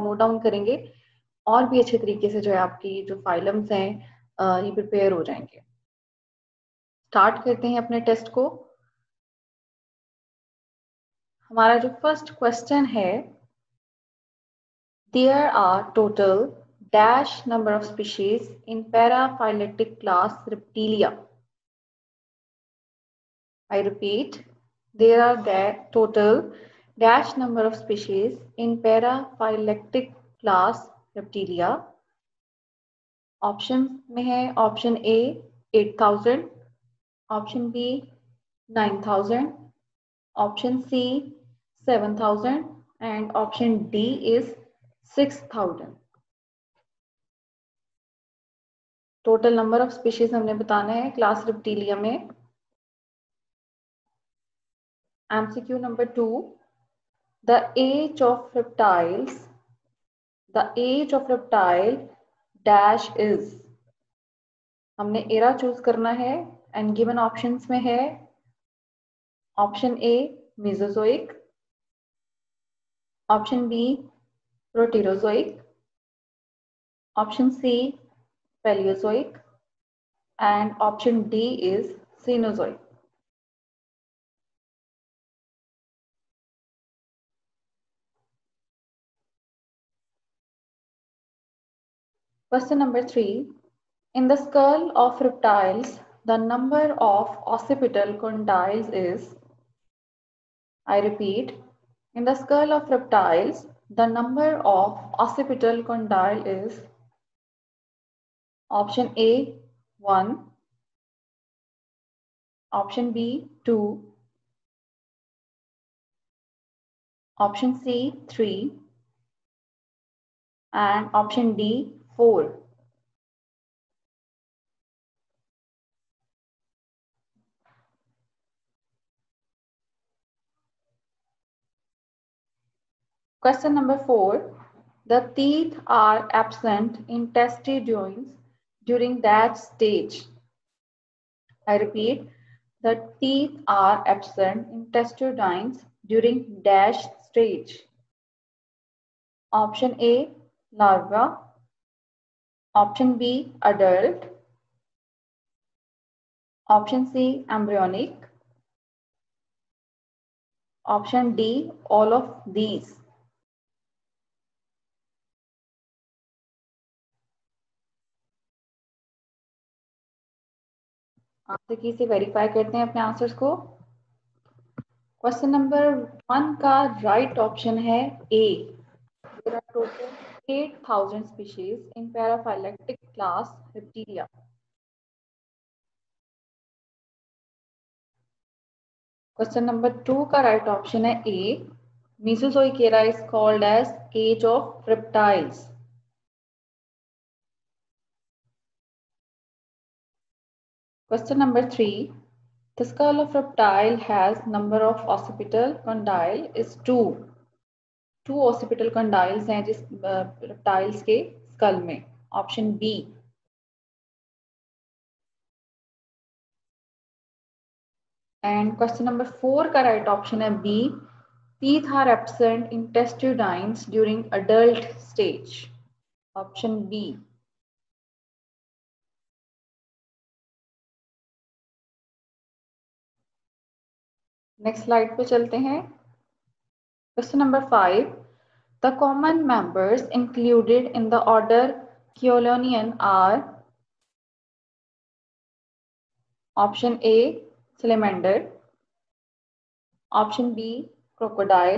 Note down करेंगे और भी अच्छे तरीके से जो है आपकी जो फाइलम्स हैं ये प्रिपेयर हो जाएंगे। स्टार्ट करते हैं अपने टेस्ट को। हमारा जो फर्स्ट क्वेश्चन है, there are total dash number of species in paraphyletic class Reptilia. I repeat, there are total dash number of species in paraphyletic class Reptilia. Option में है option A 8000, option B 9000, option C 7000 and option D is 6000। Total number of species हमने बताना है class Reptilia में। MCQ number 2, the age of reptiles, the age of reptile dash is। हमने era choose करना है and given options में है option A Mesozoic, option B Proterozoic, option C Paleozoic and option D is Cenozoic. Question number 3. In the skull of reptiles, the number of occipital condyles is, I repeat, in the skull of reptiles, the number of occipital condyle is option A 1, option B 2, option C 3 and option D 4. Question number 4. The teeth are absent in testudines during that stage. I repeat, the teeth are absent in testudines during dash stage. Option A larva, option B adult, option C embryonic, option D all of these. Answer key से verify करते हैं अपने answers को। Question number 1 का right option है A. There are total 8000 species in paraphyletic class Reptilia. Question number 2 का right option है ए। Mesozoic era is called as age of reptiles. Question number 3. The skull of reptile has number of occipital condyle is 2. 2 occipital condyles हैं जिस reptiles के skull में। Option B. And question number 4 का right option है B. Teeth are absent in testudines during adult stage. Option B. Next slide पे चलते हैं। Question number 5. The common members included in the order Cheolonian are option A salamander, option B crocodile,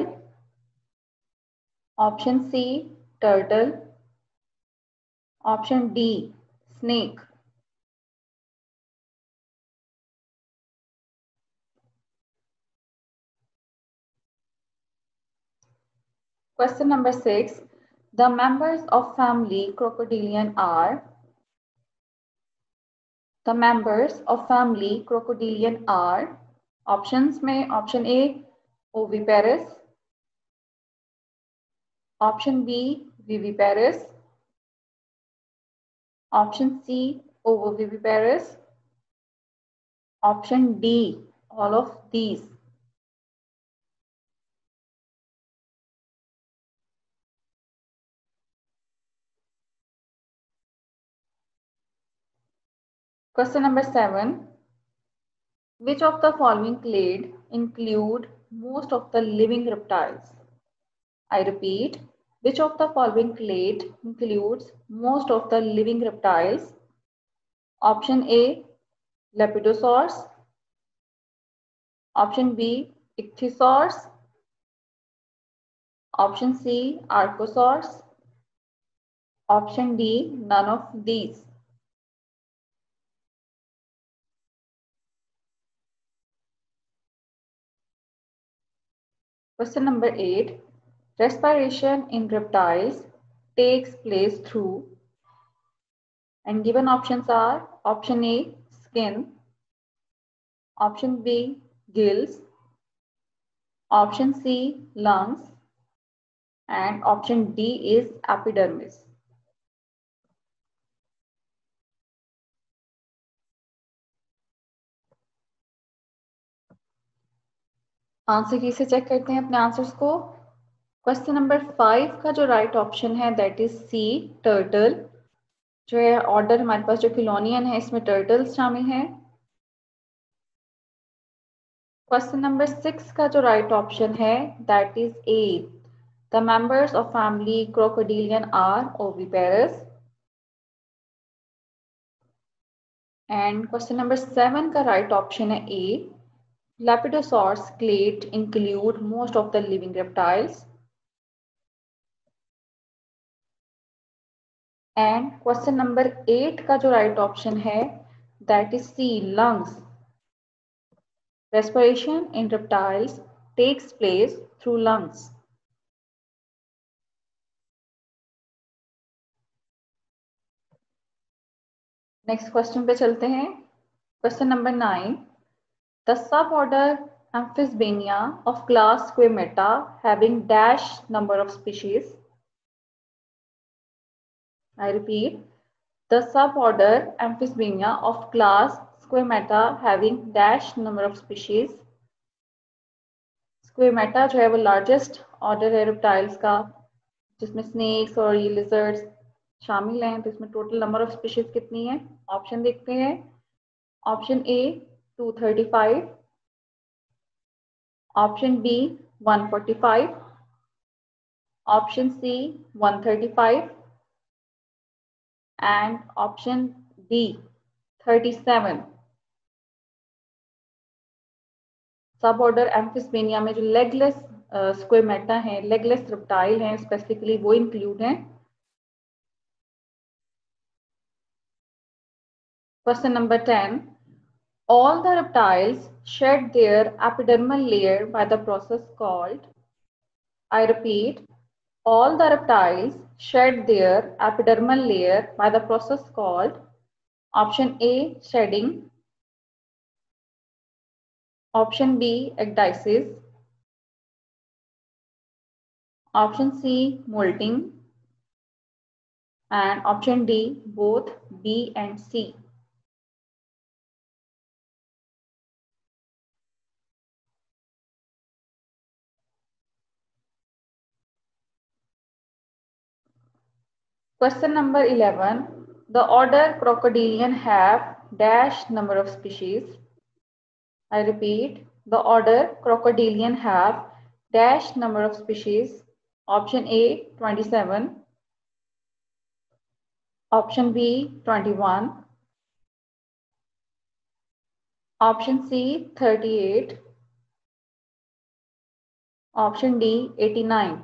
option C turtle, option D snake. Question number 6. The members of family Crocodilian are, the members of family Crocodilian are, options में option A oviparous, option B viviparous, option C ovoviviparous, option D all of these. Question number 7. Which of the following clade include most of the living reptiles? I repeat, which of the following clade includes most of the living reptiles? Option A, Lepidosaurs. Option B, Ichthyosaurs. Option C, Archosaurs. Option D, none of these. Question number 8. Respiration in reptiles takes place through, and given options are option A, skin, option B, gills, option C, lungs, and option D is epidermis. Answer key से check करते हैं अपने answers को। Question number 5 का जो right option है that is C, turtle. जो है ऑर्डर हमारे पास जो किलोनियन है इसमें टर्टल्स शामिल हैं। क्वेश्चन नंबर 6 का जो राइट ऑप्शन है that is A, the members of family crocodilian are oviparous. And question number 7 का राइट ऑप्शन है ए, Lepidosaurs clade include most of the living reptiles. And question number 8 का जो right option है that is C, lungs. Respiration in reptiles takes place through lungs. Next question पे चलते हैं। Question number 9. The suborder Amphisbaenia of class Squamata having dash number of species. I repeat, the suborder Amphisbaenia of class Squamata having dash number of species. Squamata जो है वो largest order है reptiles का, जिसमें snacks और ये lizards शामिल हैं। तो इसमें टोटल नंबर ऑफ स्पीशीज कितनी है? ऑप्शन देखते हैं। Option A 235, option B 145, option C 135 and option D 37। Suborder Amphisbaenia में जो लेगलेस स्क्वेमेटा है, लेगलेस रेप्टाइल हैं स्पेसिफिकली, वो इंक्लूड हैं। Question number 10. All the reptiles shed their epidermal layer by the process called, I repeat, all the reptiles shed their epidermal layer by the process called option A, shedding, option B, ecdysis, option C, molting, and option D, both B and C. Question number 11. The order Crocodilian have dash number of species. I repeat, the order Crocodilian have dash number of species. Option A 27, option B 21, option C 38, option D 89.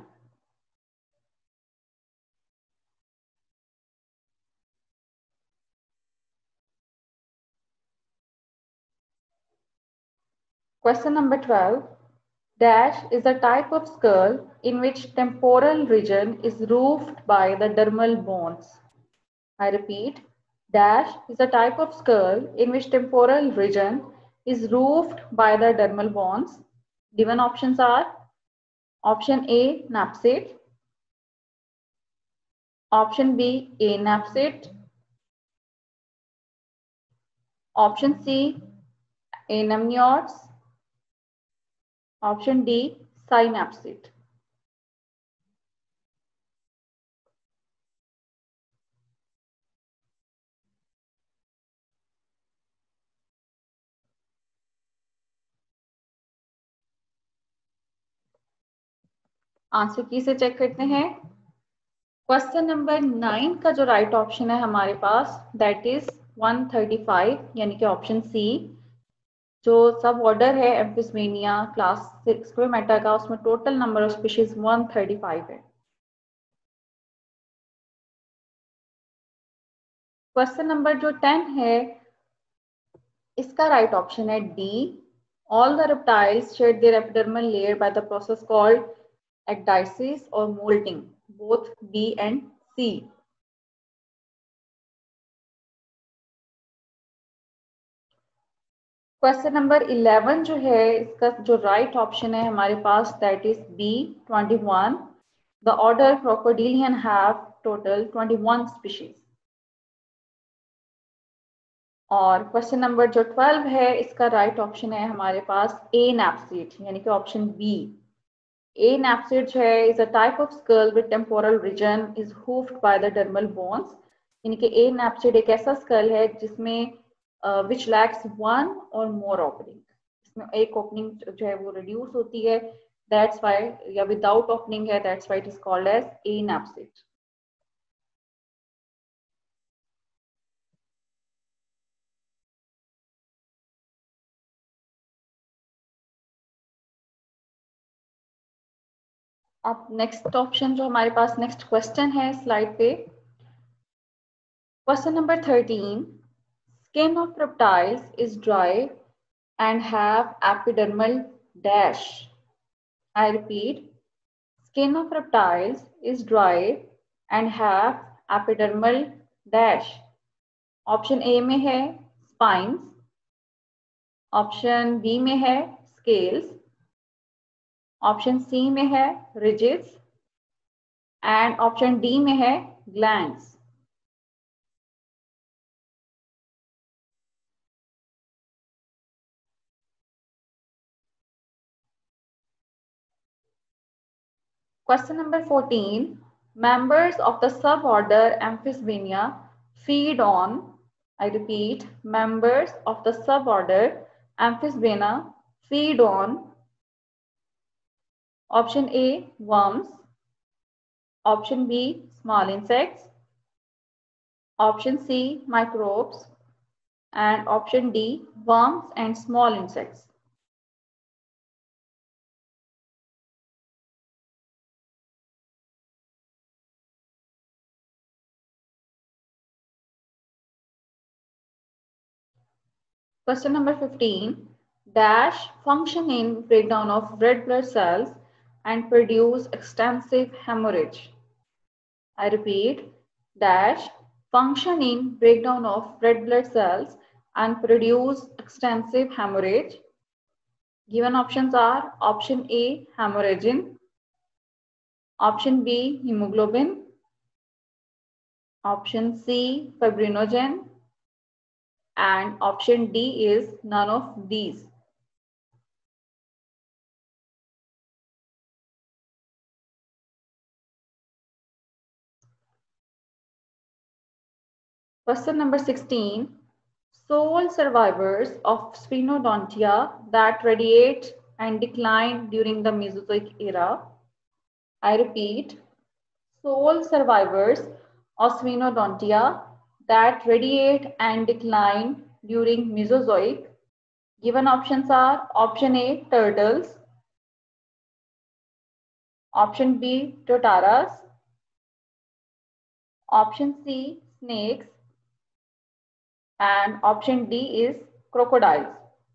Question number 12. Dash is a type of skull in which temporal region is roofed by the dermal bones. I repeat, dash is a type of skull in which temporal region is roofed by the dermal bones. Given options are option A, napsate, option B, anapsate, option C, anamniotes, option D, synapsate. Answer key से check करते हैं। Question number 9 का जो right option है हमारे पास that is 135, यानी कि ऑप्शन सी। जो सब ऑर्डर है एम्फिस्मेनिया क्लास स्क्रोमेटा का, उसमें टोटल नंबर ऑफ स्पीशीज 135 है। क्वेश्चन नंबर जो 10 है इसका राइट ऑप्शन है D. All the reptiles shed their epidermal layer by the process called ecdysis और moulting, both B and C. Question number 11 जो है इसका जो राइट ऑप्शन है हमारे पास that is B 21। The order crocodilian have total 21 species. और question number जो 12 है इसका राइट ऑप्शन है हमारे पास ए नैप्सिड, यानी कि ऑप्शन बी। ए नैप्सिड जो है is a type of skull with temporal region is roofed by the dermal bones, यानी कि ए नैप्सिड एक ऐसा स्कल है जिसमें विच लैक्स वन और मोर ओपनिंग, इसमें एक ओपनिंग जो है वो रिड्यूस होती है, दैट्स व्हाई, या विदाउट ओपनिंग है, that's why it is called as anapsid. अब नेक्स्ट ऑप्शन जो हमारे पास नेक्स्ट क्वेश्चन है स्लाइड पे, question number 13। Skin of reptiles is dry and have epidermal dash. I repeat, skin of reptiles is dry and have epidermal dash. Option A में है spines, option B में है scales, option C में है ridges and option D में है glands. Question number 14. Members of the suborder Amphisbaenia feed on, I repeat, members of the suborder Amphisbaenia feed on option A worms, option B small insects, option C microbes and option D worms and small insects. Question number 15. Dash function in breakdown of red blood cells and produce extensive hemorrhage. I repeat, dash function in breakdown of red blood cells and produce extensive hemorrhage. Given options are option A hemorrhagin, option B hemoglobin, option C fibrinogen and option D is none of these. Question number 16. Sole survivors of Sphenodontia that radiate and decline during the Mesozoic era. I repeat, sole survivors of Sphenodontia that radiate and decline during Mesozoic. Given options are option A turtles, option B totaras, option C snakes and option D is crocodiles.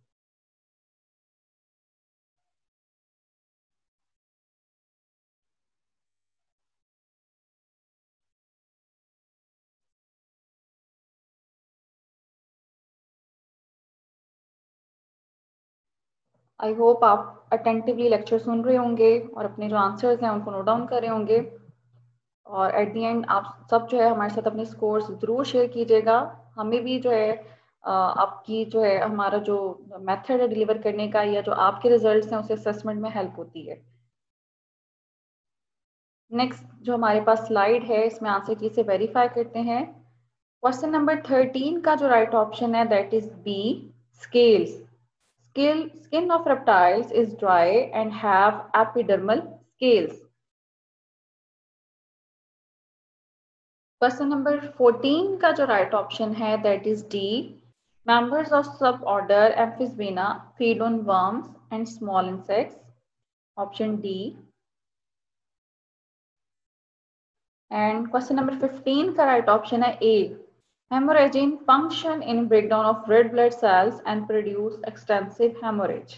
I hope आप attentively lecture सुन रहे होंगे और अपने जो answers हैं उनको note down कर रहे होंगे, और एट दी एंड आप सब जो है हमारे साथ अपने स्कोर्स ज़रूर शेयर कीजिएगा। हमें भी जो है आपकी जो है हमारा जो मेथड है डिलीवर करने का या जो आपके रिजल्ट्स हैं उसे असेसमेंट में हेल्प होती है। नेक्स्ट जो हमारे पास स्लाइड है इसमें आंसर की से वेरीफाई करते हैं। क्वेश्चन नंबर 13 का जो राइट ऑप्शन है that is B scales. Skin of reptiles is dry and have epidermal scales. Question number 14 का जो राइट ऑप्शन है that is D, members of suborder Amphisbaena feed on worms and small insects, option D. And question number 15 का right option है A, hemorrhaging function in breakdown of red blood cells and produce extensive hemorrhage.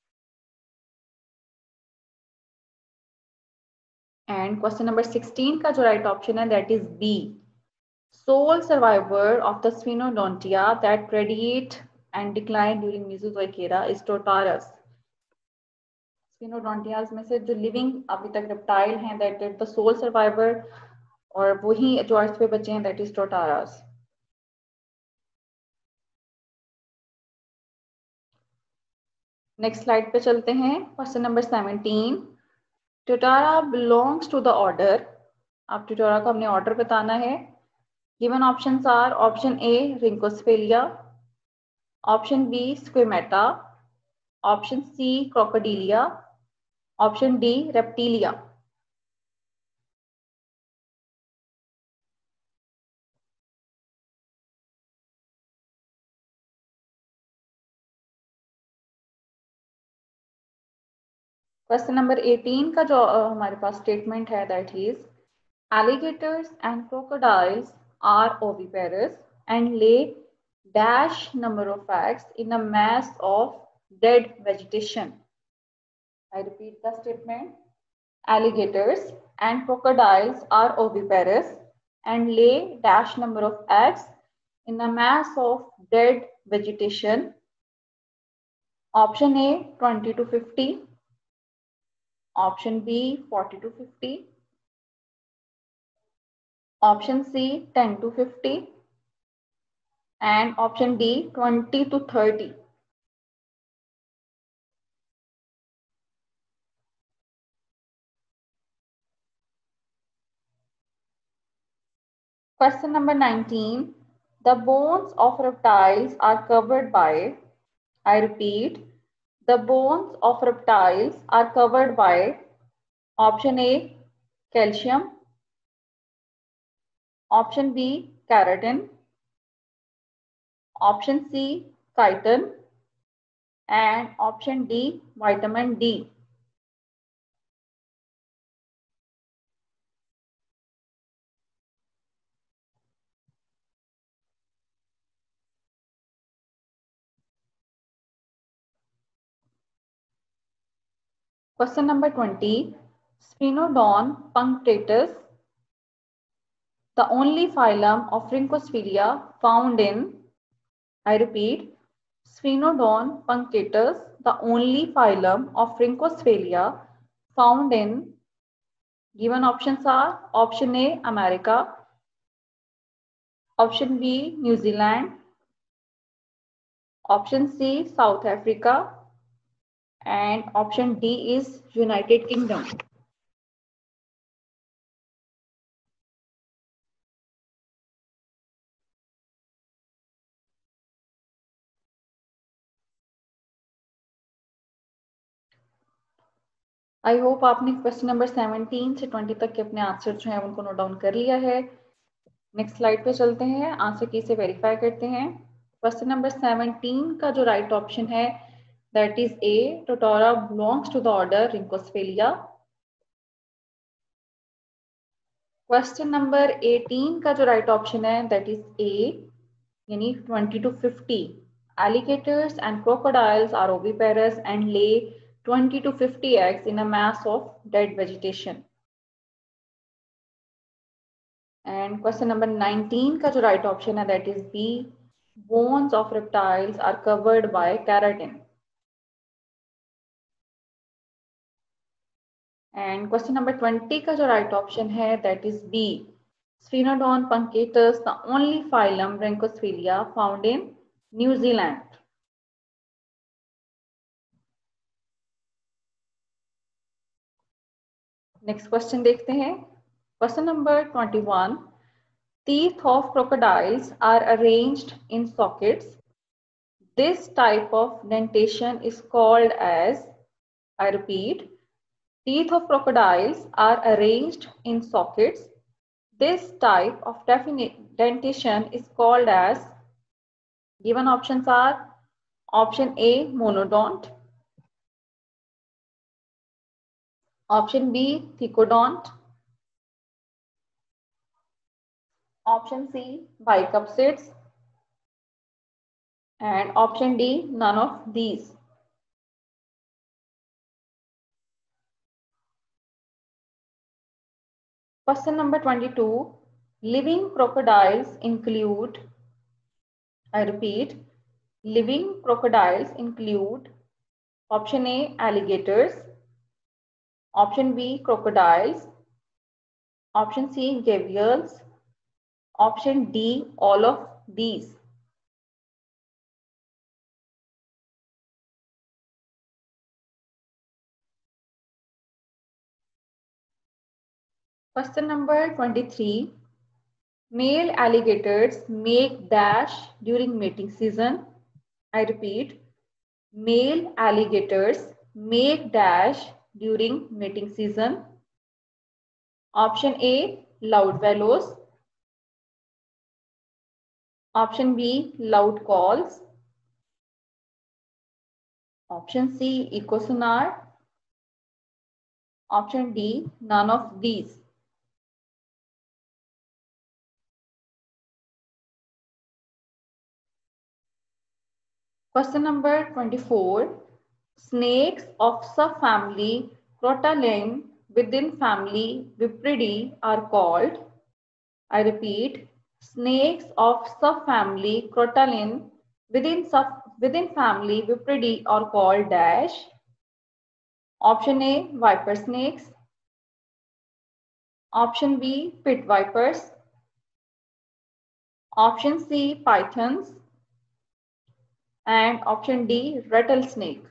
And question number 16 का जो right option है that is B, sole survivor of the Sphenodontia that radiate and decline during Mesozoic era is Totarus. Sphenodontias में से जो living अभी तक reptile हैं that is the sole survivor, और वही जो अर्थ पे बचे हैं that is Totarus. Next slide पे चलते हैं. Question number 17, Totara belongs to the order. आप Totara को हमने ऑर्डर बताना है. Given options are option A Rhynchosphalia, option B Squamata, option C Crocodilia, option D Reptilia. Question number 18 का जो हमारे पास स्टेटमेंट है that is alligators and crocodiles are oviparous and lay dash number of eggs in a mass of dead vegetation. I repeat the statement. Alligators and crocodiles are oviparous and lay dash number of eggs in a mass of dead vegetation. Option A 20 to 50, option B 40 to 50, option C 10 to 50, and option D 20 to 30. Question number 19. The bones of reptiles are covered by, I repeat, the bones of reptiles are covered by option A calcium, option B keratin, option C chitin, and option D vitamin D. Question number 20. Sphenodon punctatus, the only phylum of Rhynchosphelia found in, I repeat, Sphenodon punctatus, the only phylum of Rhynchosphelia found in, given options are option A America, option B New Zealand, option C South Africa, and option D is United Kingdom. I hope आपने question number 17 से 20 तक के अपने answer जो है उनको note down कर लिया है. नेक्स्ट स्लाइड पे चलते हैं, आंसर की से वेरीफाई करते हैं. क्वेश्चन नंबर 17 का जो राइट ऑप्शन है that is A, tuatara belongs to the order Rhynchocephalia. Question number 18 का जो राइट ऑप्शन है दैट इज ए, यानी 20 to 50. Alligators and crocodiles are oviparous and lay 20 to 50 eggs in a mass of dead vegetation. And question number 19 का जो right option है that is B, bones of reptiles are covered by keratin. And question number 20 का जो right option है that is B, Sphenodon punctatus, the only phylum Rhynchosphelia found in New Zealand. Next question देखते हैं. Question number 21. Teeth of crocodiles are arranged in sockets. This type of dentation is called as, I repeat, teeth of crocodiles are arranged in sockets. This type of dentition is called as, given options are option A, monodont, option B, thecodont, option C, bicupsids, and option D, none of these. Question number 22. Living crocodiles include, I repeat, living crocodiles include option A, alligators, option B, crocodiles, option C, gavials, option D, all of these. Question number 23. Male alligators make dash during mating season. I repeat, male alligators make dash during mating season. Option A, loud bellows. Option B, loud calls. Option C, echosonar. Option D, none of these. Question number 24. Snakes of subfamily Crotalinae within family Vipridae are called, I repeat, snakes of subfamily Crotalinae within family Vipridae are called dash. Option A, viper snakes. Option B, pit vipers. Option C, pythons. And option D, rattlesnake.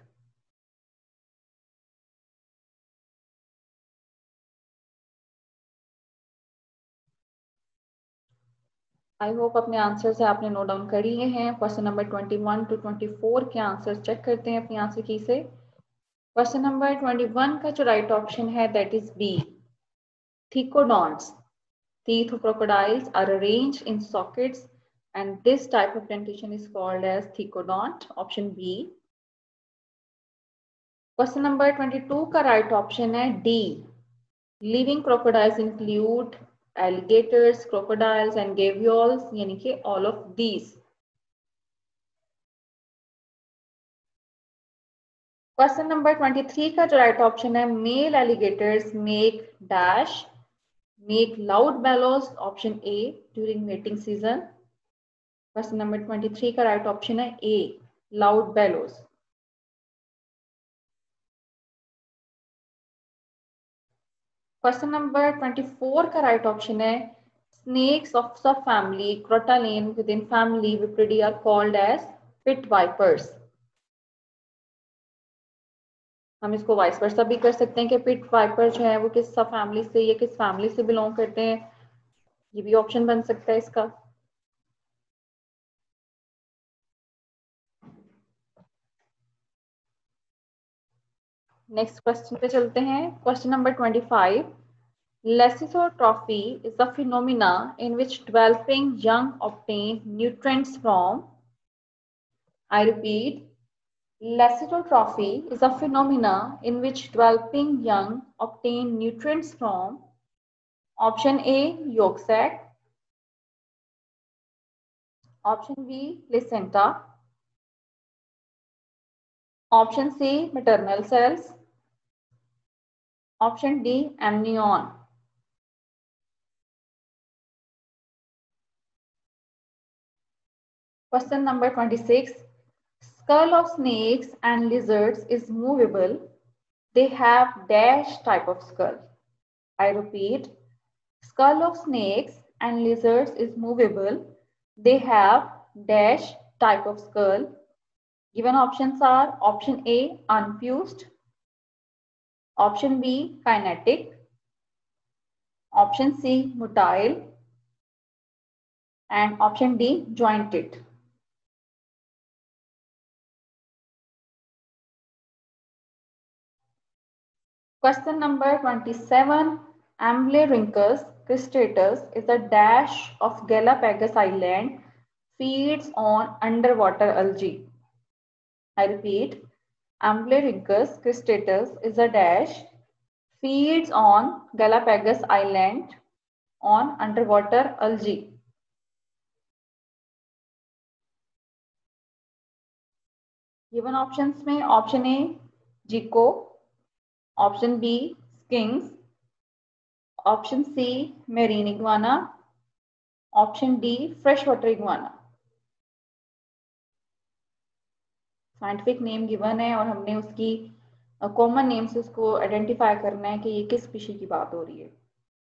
I hope अपने answer से आपने note down कर लिए हैं। Question number 21 to 24 के answer check करते हैं अपनी आंसर की से। क्वेश्चन नंबर 21 का जो राइट ऑप्शन है that is B, thecodonts. Teeth of crocodiles are arranged in sockets and this type of dentition is called as thecodont. Option B. Question number 22 का right option है D. Living crocodiles include alligators, crocodiles and gavials, यानी कि all of these. Question number 23 का जो right option है male alligators make dash, make loud bellows. Option A during mating season. Question number 23 का right option है A, loud bellows. Question number 24 का right option है snakes of subfamily Crotalinae within family Vipridae are called as pit vipers. हम इसको vice versa भी कर सकते हैं कि पिट वाइपर जो है वो किस सब फैमिली से या किस फैमिली से बिलोंग करते हैं, ये भी ऑप्शन बन सकता है इसका। नेक्स्ट क्वेश्चन पे चलते हैं। Question number 25. Lessitotrophy is a phenomena in which developing young obtain nutrients from, I repeat, Lessitotrophy is a phenomena in which developing young obtain nutrients from option A, yolk sac, option B, placenta, option C, maternal cells, option D, amnion. Question number 26. Skull of snakes and lizards is movable. They have dash type of skull. I repeat, skull of snakes and lizards is movable. They have dash type of skull. Given options are option A, unfused, option B, kinetic, option C, motile, and option D, jointed. Question number 27. Amblyrhynchus cristatus is a dash of Galapagos Island, feeds on underwater algae. I repeat, Amblyrhynchus cristatus is a dash, feeds on Galapagos Island on underwater algae. Given options में option A Gico, option B Skinks, option C marine iguana, option D freshwater iguana. Scientific name given है और हमने उसकी common name से उसको identify करना है कि ये किस स्पीशी की बात हो रही है.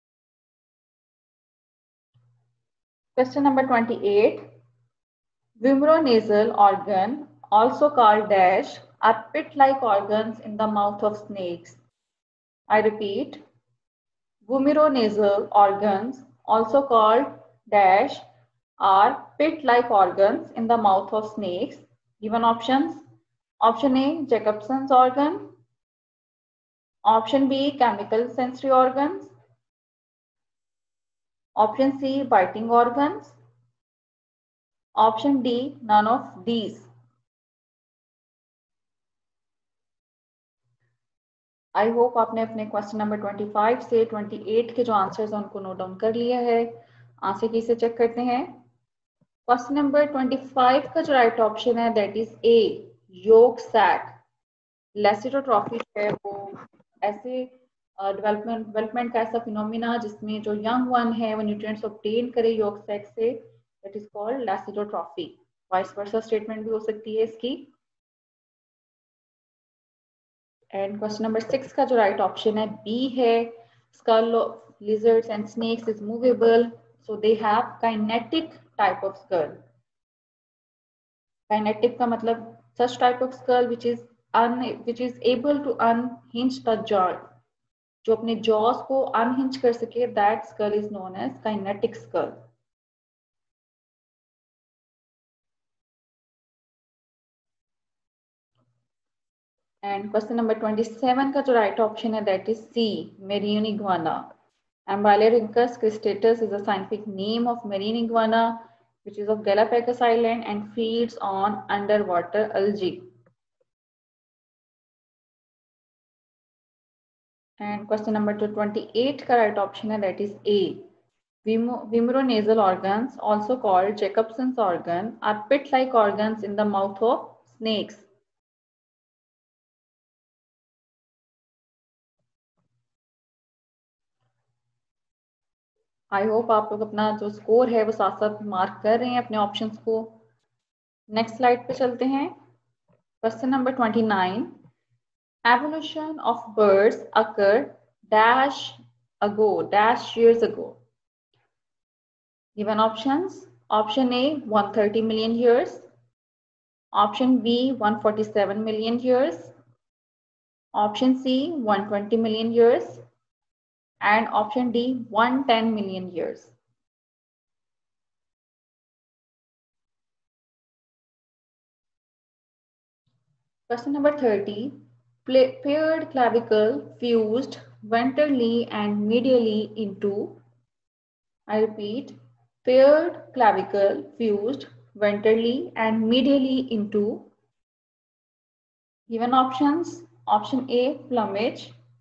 Question number 28. Vomeronasal organ, also called dash, are pit-like organs in the mouth of snakes. I repeat, vomeronasal organs, also called dash, are pit-like organs in the mouth of snakes. Given options: option A Jacobson's organ, option B chemical sensory organs, option C biting organs, option D none of these. I hope आपने अपने question number 25 से 28 के जो answers हैं उनको note down कर लिया है. आंसर की से चेक करते हैं. क्वेश्चन नंबर 25 का जो राइट ऑप्शन है that is A yolk sac. Lecithotrophy है वो ऐसे डेवलपमेंट का ऐसा फिनोमिना जिसमें जो यंग वन है वो न्यूट्रिएंट्स ऑब्टेन करे योक सैक से, that is called lecithotrophy. Vice versa statement भी हो सकती है इसकी. एंड क्वेश्चन नंबर 6 का जो राइट ऑप्शन है बी है skull of lizards and snakes is movable, so they have kinetic type of skull. Kinetic का मतलब such type of skull which is able to unhinge the jaw, जो अपने jaws को unhinge कर सके, that skull is known as kinetic skull. And question number 27 का जो right option है that is C marine iguana. Amblyrhynchus cristatus is a scientific name of marine iguana which is of Galapagos Island and feeds on underwater algae. And question number 28 का right option है that is A. Vomeronasal organs, also called Jacobson's organ, are pit-like organs in the mouth of snakes. I hope आप लोग अपना जो score है वो साथ साथ मार्क कर रहे हैं अपने ऑप्शंस को. नेक्स्ट स्लाइड पे चलते हैं. Question number 29. Evolution of birds occur dash ago dash years ago. Given options: option A 130 million years, option B 147 million years, option C 120 million years, and option D 110 million years. Question number 30. Paired clavicle fused ventrally and medially into, I repeat, paired clavicle fused ventrally and medially into. Given options: option A plumage,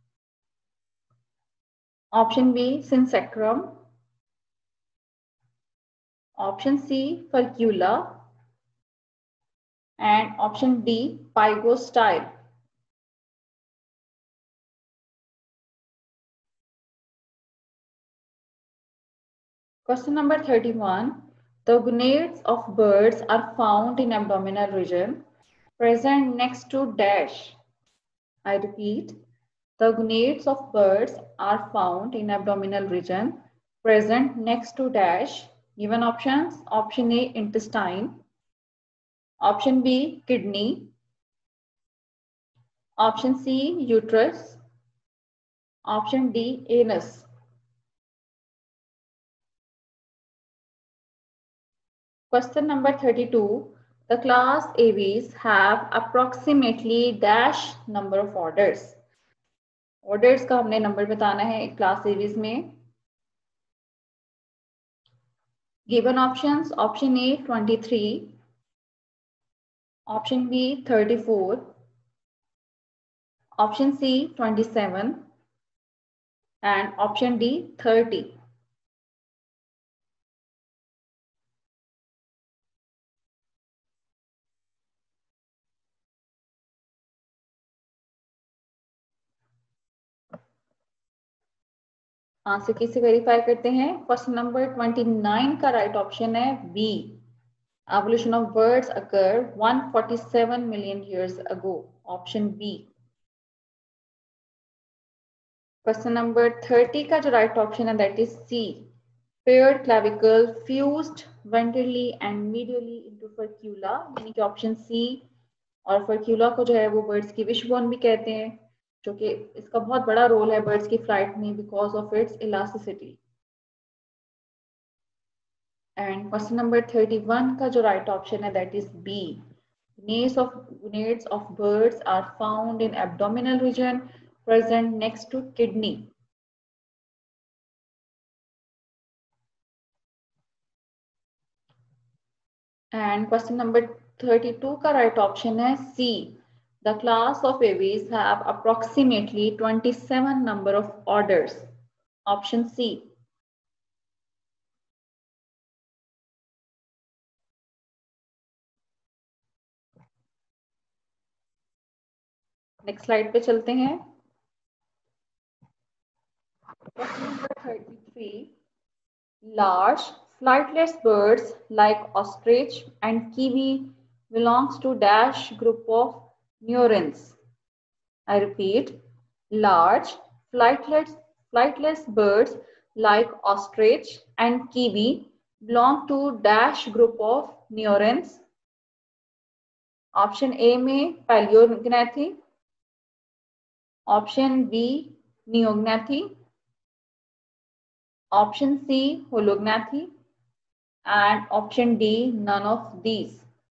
option B synsacrum, option C furcula, and option D pygostyle. Question number 31. The gonads of birds are found in abdominal region, present next to dash. I repeat, the gonads of birds are found in abdominal region, present next to dash. Given options: option A intestine, option B kidney, option C uterus, option D anus. Question number 32. The class Aves have approximately dash number of orders. Orders का हमने number बताना है class Aves में. Given options: option A 23, option B 34, option C 27, and option D 30. Answer किसे verify करते हैं? Question number 29 का right option है B. Evolution of birds occurred 147 million years ago. Option B. Question number 30 का जो right option है that is C. Paired clavicle fused ventrally and medially into furcula, यानी कि option C। और furcula को जो है वो birds की wishbone भी कहते हैं, जो कि इसका बहुत बड़ा रोल है birds की flight में because of its elasticity. And question number 31 का जो right option है that is B. Gonads of birds are found in abdominal region present next to kidney. And question number 32 का right option है C. The class of aves have approximately 27 number of orders. Option C. Next slide पे चलते हैं. Question number 33. Large flightless birds like ostrich and kiwi belongs to dash group of neurons. I repeat, large flightless birds like ostrich and kiwi belong to dash group of neurons. Option A में Paleognathae, option B Neognathae, option C Holognathae, and option D none of these.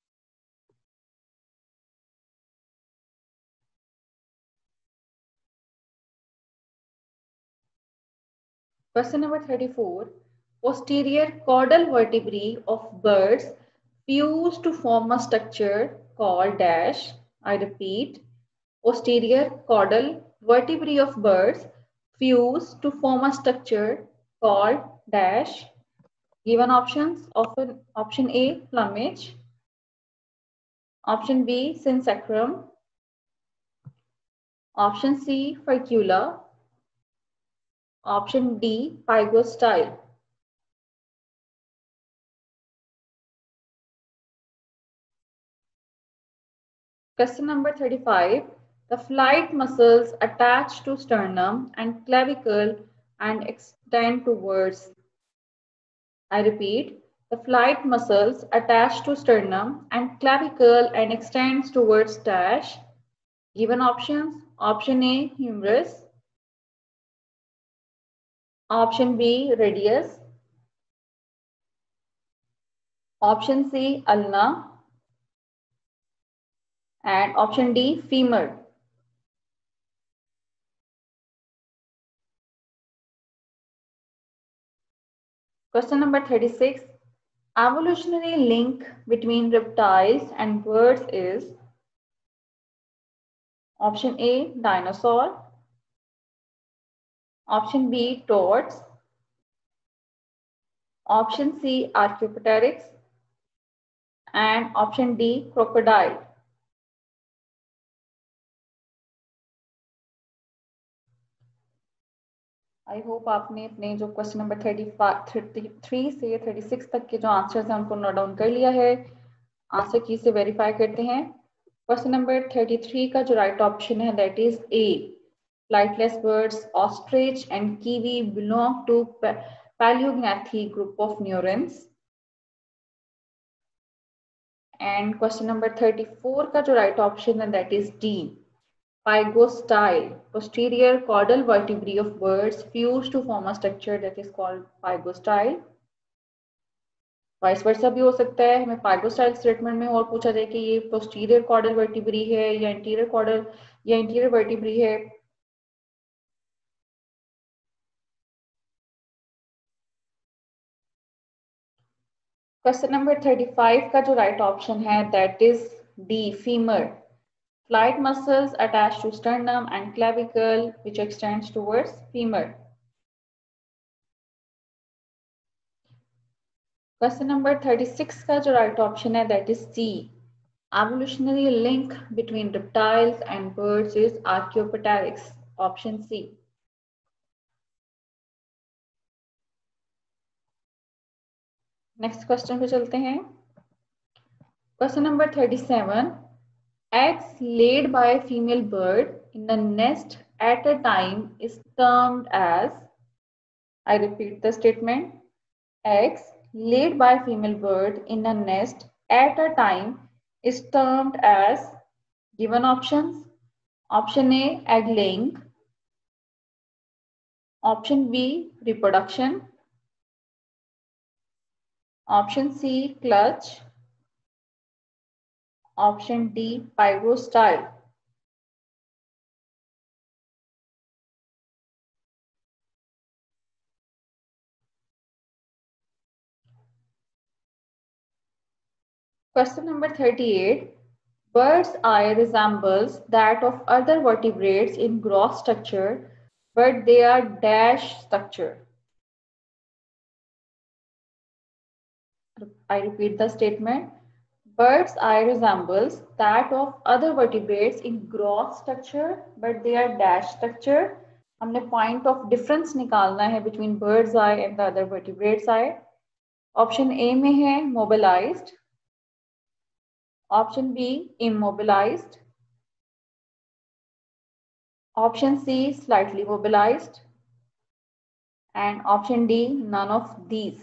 Question number 34. Posterior caudal vertebrae of birds fuse to form a structure called dash. I repeat, posterior caudal vertebrae of birds fuse to form a structure called dash. Given options: option A plumage, option B syncytium, option C furcula, option D pygostyle. Question number 35. The flight muscles attach to sternum and clavicle and extend towards. I repeat, the flight muscles attach to sternum and clavicle and extends towards dash. Given options: option A humerus, option B radius, option C ulna, and option D femur. Question number 36. Evolutionary link between reptiles and birds is: option A dinosaur, option B toads, option C Archaeopteryx, and option D crocodile. I hope आपने अपने जो question number 33 से 36 तक के जो answers हैं उनको note down कर लिया है. आंसर की से वेरीफाई करते हैं. क्वेश्चन नंबर 33 का जो राइट ऑप्शन है that is A. Flightless birds, ostrich and kiwi belong to Paleognathae group of neurons. And question number 34 का जो राइट ऑप्शन है that is D. Pygostyle. Posterior caudal vertebrae of birds fuse to form a structure that is called pygostyle. Vice versa भी हो सकता है. हमें पाइगोस्टाइल statement में और पूछा जाए कि ये पोस्टीरियर कॉर्डल वर्टिब्री है या इंटीरियर कॉर्डल या इंटीरियर वर्टिब्री है. क्वेश्चन नंबर 35 का जो राइट ऑप्शन है that is D, femur. Flight muscles attached to sternum and clavicle which extends towards femur. Question number 36 का जो right option है that is C. Evolutionary link between reptiles and birds is Archaeopteryx. Option C. Next question पे चलते हैं. Question number 37. Eggs laid by a female bird in a nest at a time is termed as, I repeat the statement, eggs laid by a female bird in a nest at a time is termed as, given options. Option A, egg laying. Option B, reproduction. Option C, clutch. Option D, pyrostyle. Question number 38. Bird's eye resembles that of other vertebrates in gross structure, but they are dash structure. I repeat the statement. Bird's eye resembles that of other vertebrates in gross structure, but they are dash structure. हमने point of difference निकालना है between bird's eye and the other vertebrates eye. Option A में है mobilized. Option B, immobilized. Option C, slightly mobilized. And option D, none of these.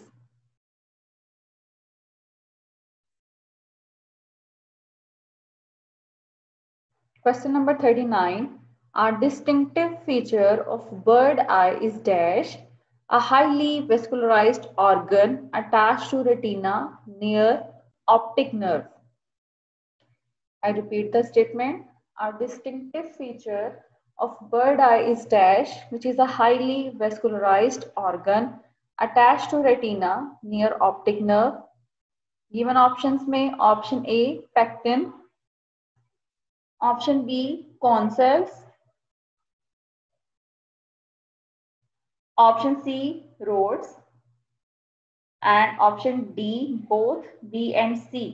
Question number 39. Our distinctive feature of bird eye is dash, a highly vascularized organ attached to retina near optic nerve. I repeat the statement. Our distinctive feature of bird eye is dash, which is a highly vascularized organ attached to retina near optic nerve. Given options में option A, pectin. Option B, cone cells. Option C, rods. And option D, both B and C.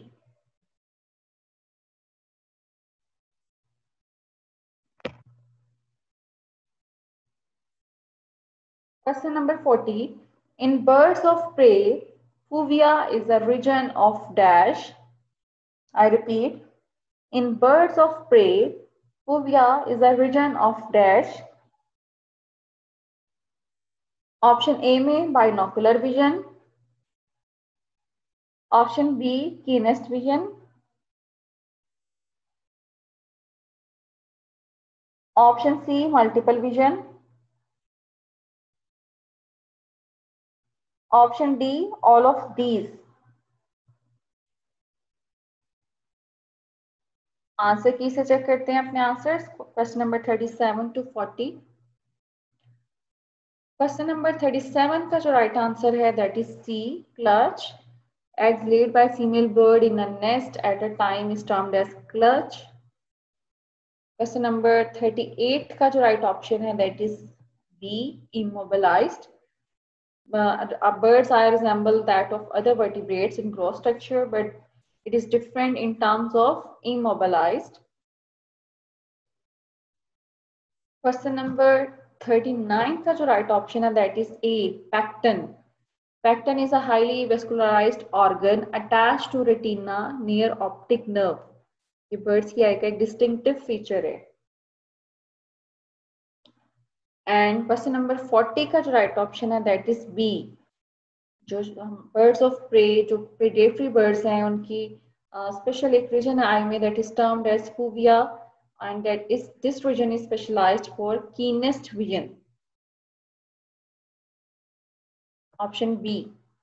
Question number 40. In birds of prey, fovea is a region of dash. I repeat. In birds of prey, fovea is a region of dash. Option A में binocular vision. Option B, keenest vision. Option C, multiple vision. Option D, all of these. Answer key से check करते हैं अपने answers. Question number 37 to 40. Question number 37 का जो right answer है that is C, clutch. Eggs laid by female bird in a nest at a time is termed as clutch. Question number 38 का जो right option है that is B, immobilized. A bird's eye resemble that of other vertebrates in gross structure, but it is different in terms of immobilized. Question number 39 का जो right option है that is A, pecten. Pecten is a highly vascularized organ attached to retina near optic nerve. ये birds की eye का एक distinctive feature है. And question number 40 का जो right option है that is B. जो birds of prey, जो predatory birds हैं उनकी special एक region है eye में that is termed as fovea, and that is this region is specialized for keenest vision. Option B.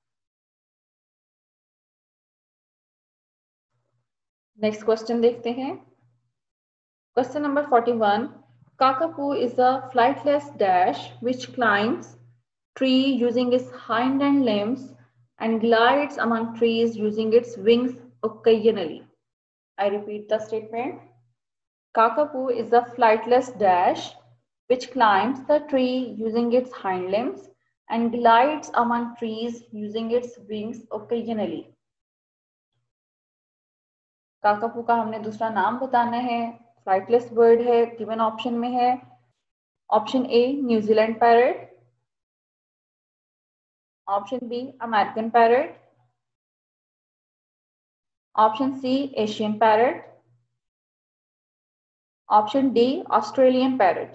Next question देखते हैं. Question number 41. Kakapo is a flightless dash which climbs tree using its hind end limbs and glides among trees using its wings occasionally. I repeat the statement. Kakapo is a flightless dash which climbs the tree using its hind limbs and glides among trees using its wings occasionally. काकापू का हमने दूसरा नाम बताना है, flightless bird है, given option में है option A New Zealand parrot, option B American parrot, option C Asian parrot, option D Australian parrot.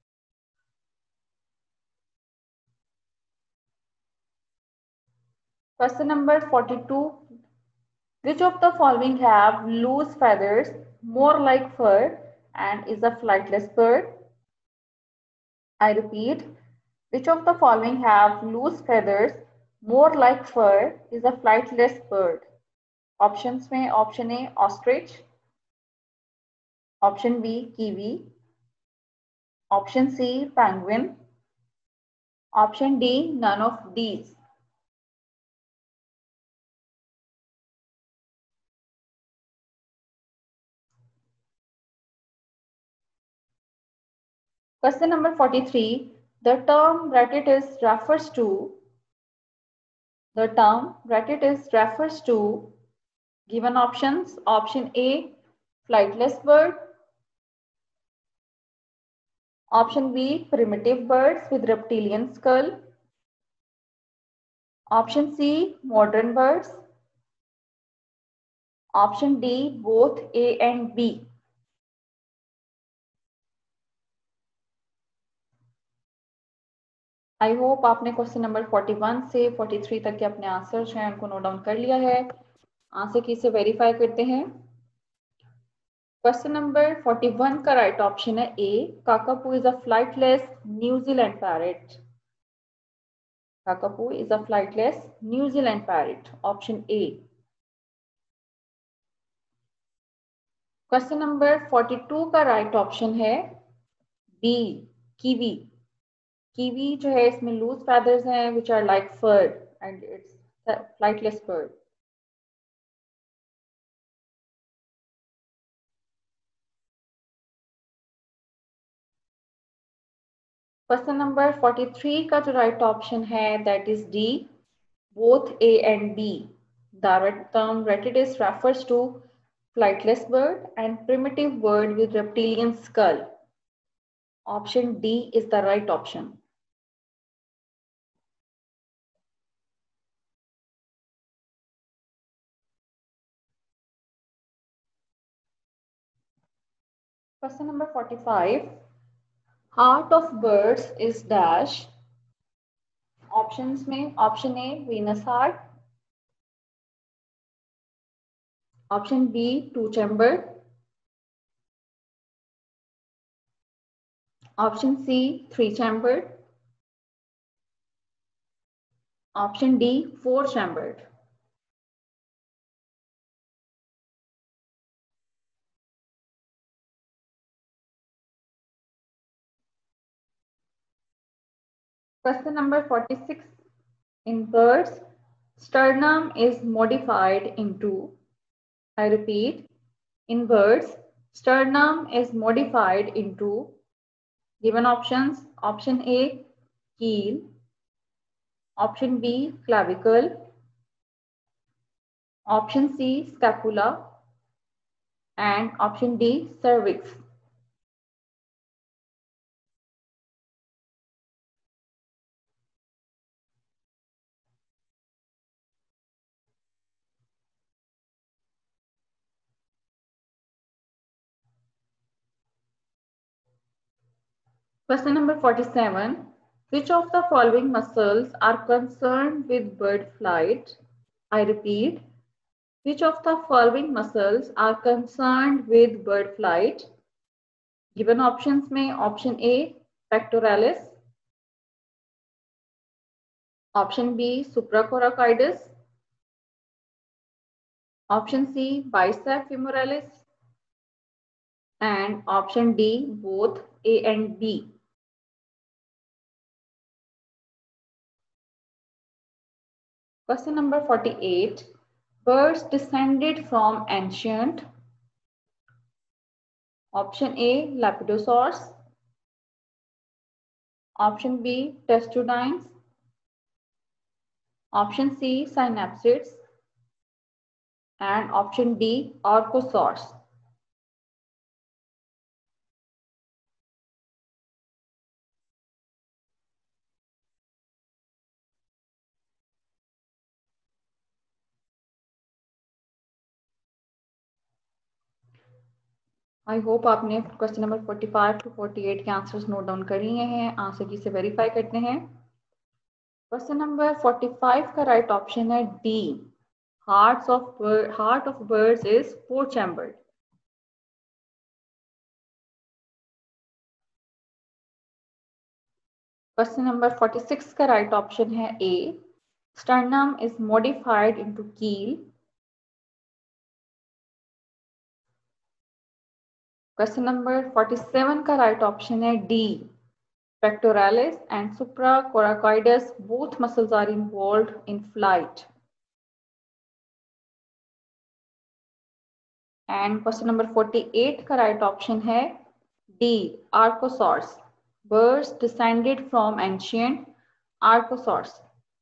Question number 42. Which of the following have loose feathers more like fur and is a flightless bird? I repeat, which of the following have loose feathers more like fur is a flightless bird? Options में option A ostrich, option B kiwi, option C penguin, option D none of these. Question number 43. The term ratitis refers to given options. Option A flightless bird, option B primitive birds with reptilian skull, option C modern birds, option D both A and B. I hope आपने question number 41 से 43 तक के अपने answer जो हैं उनको note down कर लिया है. आंसर की से वेरीफाई करते हैं. क्वेश्चन नंबर 41 का राइट ऑप्शन है A, kakapo is a flightless New Zealand parrot. Kakapo is a flightless New Zealand parrot, option A. Question number 42 का राइट ऑप्शन है बी कीवी. कीवी जो है इसमें लूज फेदर्स हैं which are like fur and it's flightless bird. Question number 43 का जो right option है that is D both A and B. The term ratidus refers to flightless bird and primitive bird with reptilian skull. Option D is the right option. Question number 45. Heart of birds is dash. Options में option A Venus heart, option B two chambered, option C three chambered, option D four chambered. Question number 46. In birds, sternum is modified into, I repeat, in birds, sternum is modified into given options. Option A, keel, option B, clavicle, option C, scapula, and option D, cervix. Question number 47. Which of the following muscles are concerned with bird flight? I repeat, which of the following muscles are concerned with bird flight? Given options में option A pectoralis, option B supracoracoides, option C bicep femoralis, and option D both A and B. Question number 48. Birds descended from ancient. Option A, Lepidosaurs. Option B, Testudines. Option C, Synapsids. And option D, Archosaurs. I hope आपने question number 45 to 48 के answers note down कर लिए हैं। Answer key से verify करते हैं। Question number 45 का right option है D, heart of birds is 4 chambered. Question number 46 का राइट ऑप्शन है A, sternum is modified into keel. Question number 47 का राइट ऑप्शन है D, pectoralis and supracoracoides, both muscles are involved in flight. And question number 48 का right option है D, Archosaurs. Birds descended from ancient Archosaurs.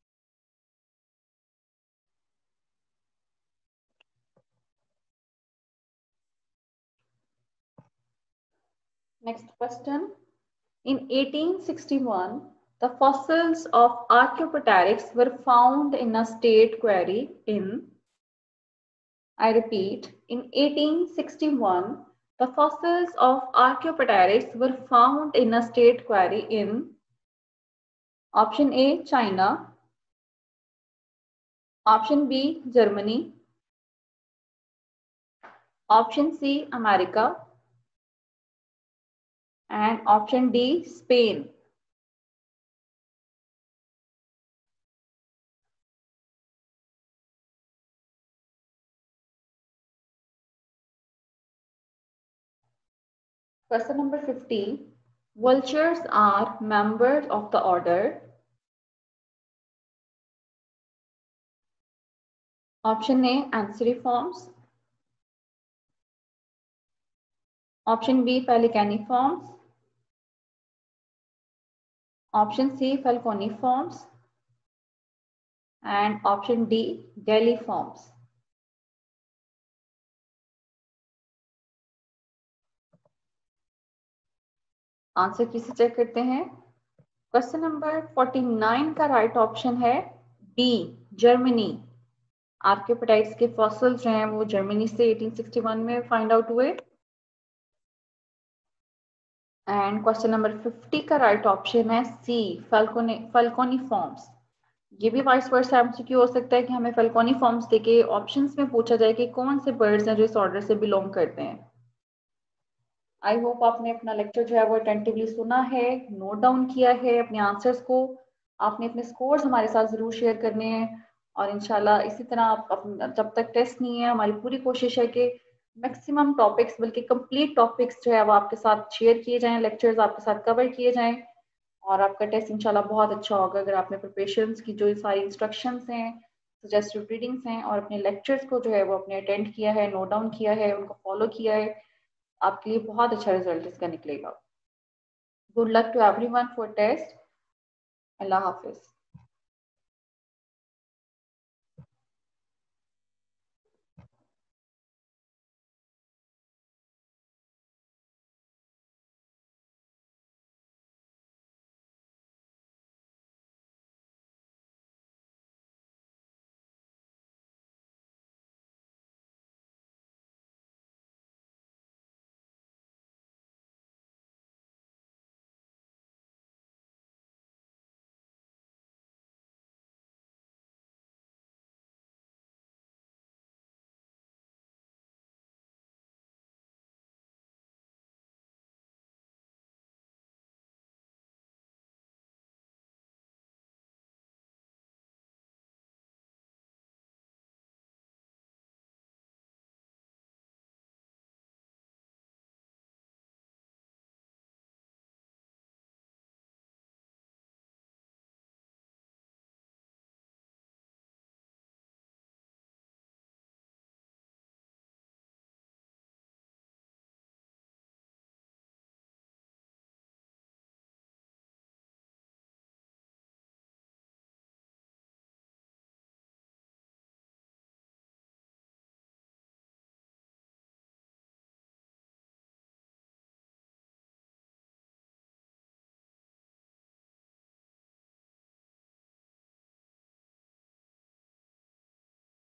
Next question. In 1861, the fossils of Archaeopteryx were found in a state quarry in, I repeat, in 1861, the fossils of Archaeopteryx were found in a state quarry in option A, China, option B, Germany, option C, America, and option D, Spain. Question number 50. Vultures are members of the order. Option A, Anseriformes. Option B, Pelecaniformes. Option C, Falconiformes. And option D, Galliformes. Answer किसे check करते हैं। Question number 49 का right option है B, Germany. Archaeopteryx के fossils जो हैं वो Germany से 1861 में फाइंड आउट हुए। एंड क्वेश्चन नंबर 50 का राइट ऑप्शन है सी, फल्कोनीफॉर्म्स। ये भी वाइस वर्सा एमसीक्यू हो सकता है कि हमें फल्कोनीफॉर्म्स देके ऑप्शंस में पूछा जाए कि कौन से बर्ड्स हैं जो इस ऑर्डर से बिलोंग करते हैं। आई होप आपने अपना लेक्चर जो है वो अटेंटिवली सुना है, नोट डाउन किया है अपने आंसर्स को। आपने अपने स्कोर्स हमारे साथ ज़रूर शेयर करने हैं और इंशाल्लाह इसी तरह आप जब तक टेस्ट नहीं है, हमारी पूरी कोशिश है कि मैक्सिमम टॉपिक्स, बल्कि कंप्लीट टॉपिक्स जो है वो आपके साथ शेयर किए जाएं, लेक्चर्स आपके साथ कवर किए जाएं और आपका टेस्ट इंशाल्लाह बहुत अच्छा होगा अगर आपने प्रिपरेशंस की जो सारी इंस्ट्रक्शंस हैं, सजेस्टिव रीडिंग्स हैं और अपने लेक्चर्स को जो है वो अपने अटेंड किया है, नोट डाउन किया है, उनको फॉलो किया है। आपके लिए बहुत अच्छा रिजल्ट इसका निकलेगा। Good luck to everyone for test. अल्लाह हाफिज।